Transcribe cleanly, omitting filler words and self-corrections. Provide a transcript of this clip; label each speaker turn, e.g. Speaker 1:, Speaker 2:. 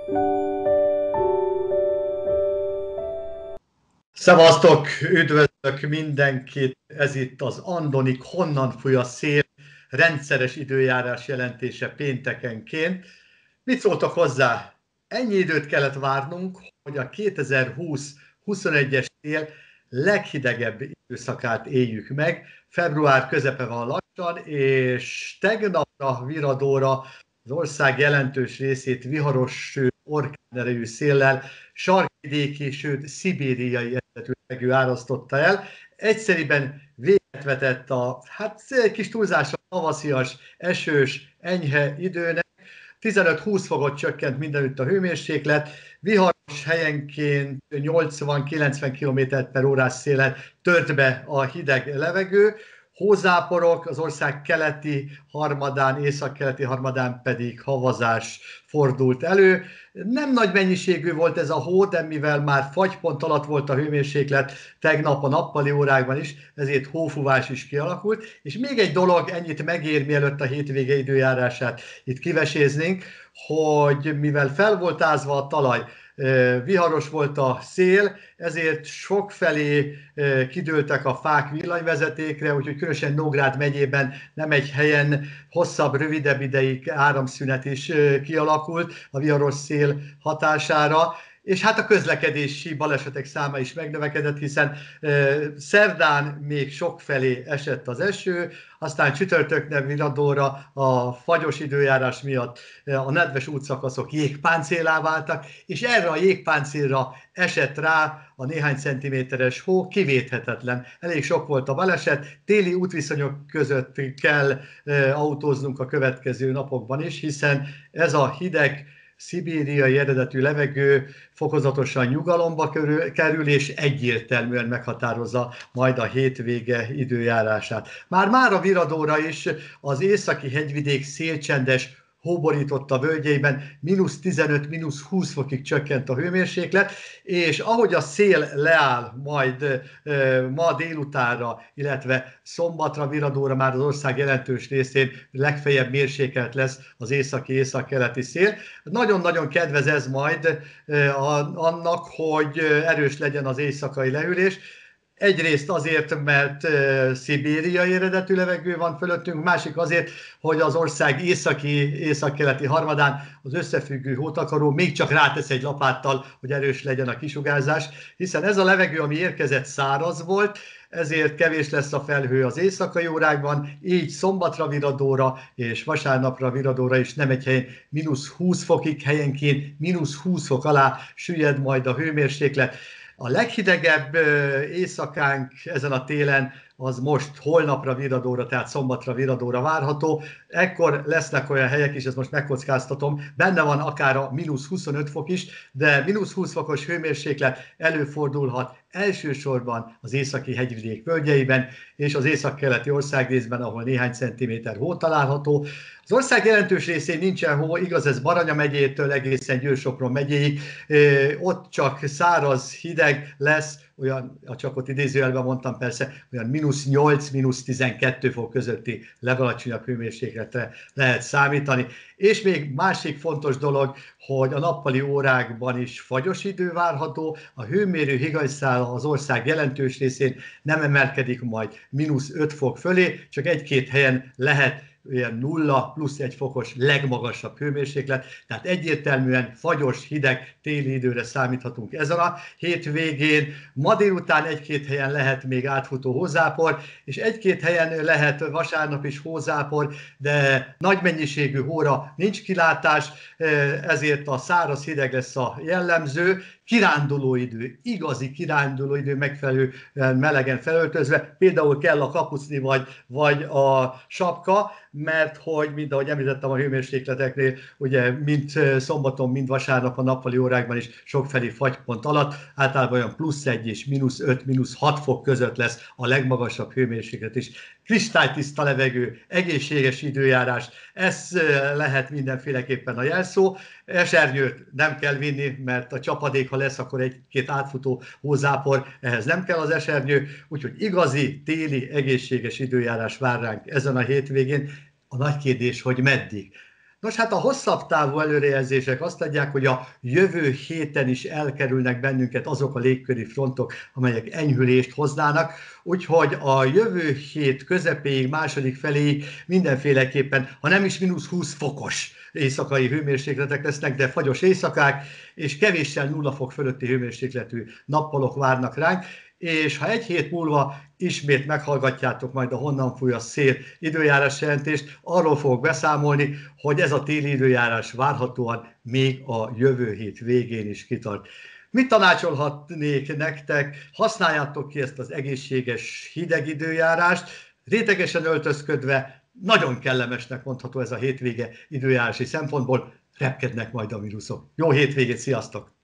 Speaker 1: Szevasztok, üdvözlök mindenkit, ez itt az Andonik, honnan fúj a szél, rendszeres időjárás jelentése péntekenként. Mit szóltok hozzá? Ennyi időt kellett várnunk, hogy a 2020-21-es tél leghidegebb időszakát éljük meg. Február közepe van lassan, és tegnapra viradóra az ország jelentős részét viharos, sőt orkánerejű széllel, sarkvidéki, sőt szibériai levegő árasztotta el. Egyszerűen véget vetett a, egy kis túlzással tavaszias, esős, enyhe időnek. 15-20 fokot csökkent mindenütt a hőmérséklet, viharos helyenként 80-90 km/h széllel tört be a hideg levegő, hózáporok, az ország keleti harmadán, északkeleti harmadán pedig havazás fordult elő. Nem nagy mennyiségű volt ez a hó, de mivel már fagypont alatt volt a hőmérséklet tegnap a nappali órákban is, ezért hófúvás is kialakult. És még egy dolog, ennyit megér, mielőtt a hétvége időjárását itt kiveséznénk, hogy mivel fel volt ázva a talaj, viharos volt a szél, ezért sokfelé kidőltek a fák villanyvezetékre, úgyhogy különösen Nógrád megyében nem egy helyen hosszabb, rövidebb ideig áramszünet is kialakult a viharos szél hatására. És hát a közlekedési balesetek száma is megnövekedett, hiszen szerdán még sokfelé esett az eső, aztán csütörtökön viradóra a fagyos időjárás miatt a nedves útszakaszok jégpáncéllá váltak, és erre a jégpáncélra esett rá a néhány centiméteres hó, kivéthetetlen. Elég sok volt a baleset, téli útviszonyok között kell autóznunk a következő napokban is, hiszen ez a hideg, szibériai eredetű levegő fokozatosan nyugalomba kerül, és egyértelműen meghatározza majd a hétvége időjárását. Már a viradóra is az északi hegyvidék szélcsendes hóborította völgyeiben -15, -20 fokig csökkent a hőmérséklet, és ahogy a szél leáll majd ma délutánra, illetve szombatra, viradóra már az ország jelentős részén legfeljebb mérsékelt lesz az északi-északkeleti szél. Nagyon-nagyon kedvez ez majd annak, hogy erős legyen az éjszakai lehűlés. Egyrészt azért, mert szibériai eredetű levegő van fölöttünk, másik azért, hogy az ország északkeleti harmadán az összefüggő hótakaró még csak rátesz egy lapáttal, hogy erős legyen a kisugárzás, hiszen ez a levegő, ami érkezett, száraz volt, ezért kevés lesz a felhő az éjszakai órákban, így szombatra, viradóra és vasárnapra, viradóra is nem egy helyen -20 fokig, helyenként -20 fok alá süllyed majd a hőmérséklet. A leghidegebb éjszakánk ezen a télen az most holnapra, viradóra, tehát szombatra, viradóra várható. Ekkor lesznek olyan helyek is, ezt most megkockáztatom, benne van akár a -25 fok is, de -20 fokos hőmérséklet előfordulhat elsősorban az északi hegyvidék völgyeiben és az északkeleti országrészben, ahol néhány centiméter hó található. Az ország jelentős részén nincsen hó, igaz ez Baranya megyétől egészen Győr-Sopron megyéig, ott csak száraz, hideg lesz, olyan, csak ott idézőjelben mondtam persze, olyan -8, -12 fok közötti legalacsonyabb hőmérsékletre lehet számítani. És még másik fontos dolog, hogy a nappali órákban is fagyos idő várható, a hőmérő higanyszál az ország jelentős részén nem emelkedik majd -5 fok fölé, csak egy-két helyen lehet olyan 0 +1 fokos legmagasabb hőmérséklet, tehát egyértelműen fagyos, hideg téli időre számíthatunk ezen a hétvégén. Ma délután egy-két helyen lehet még átfutó hózápor, és egy-két helyen lehet vasárnap is hózápor, de nagy mennyiségű hóra nincs kilátás, ezért a száraz hideg lesz a jellemző. Kirándulóidő, igazi kirándulóidő, megfelelő melegen felöltözve, például kell a kapucni vagy a sapka, mert hogy, mint ahogy említettem a hőmérsékleteknél, ugye mind szombaton, mind vasárnap a nappali órákban is sokfelé fagypont alatt, általában olyan +1 és -5, -6 fok között lesz a legmagasabb hőmérséklet is. Kristálytiszta levegő, egészséges időjárás, ez lehet mindenféleképpen a jelszó. Esernyőt nem kell vinni, mert a csapadék, ha lesz, akkor egy-két átfutó hózápor, ehhez nem kell az esernyő, úgyhogy igazi, téli, egészséges időjárás vár ránk ezen a hétvégén. A nagy kérdés, hogy meddig. Nos, hát a hosszabb távú előrejelzések azt adják, hogy a jövő héten is elkerülnek bennünket azok a légköri frontok, amelyek enyhülést hoznának, úgyhogy a jövő hét közepéig, második feléig mindenféleképpen, ha nem is -20 fokos éjszakai hőmérsékletek lesznek, de fagyos éjszakák, és kevéssel 0 fok fölötti hőmérsékletű nappalok várnak ránk, és ha egy hét múlva ismét meghallgatjátok majd a Honnan fúj a szél időjárás jelentést, arról fogok beszámolni, hogy ez a téli időjárás várhatóan még a jövő hét végén is kitart. Mit tanácsolhatnék nektek? Használjátok ki ezt az egészséges hideg időjárást, rétegesen öltözködve, nagyon kellemesnek mondható ez a hétvége időjárási szempontból, repkednek majd a mínuszok. Jó hétvégét, sziasztok!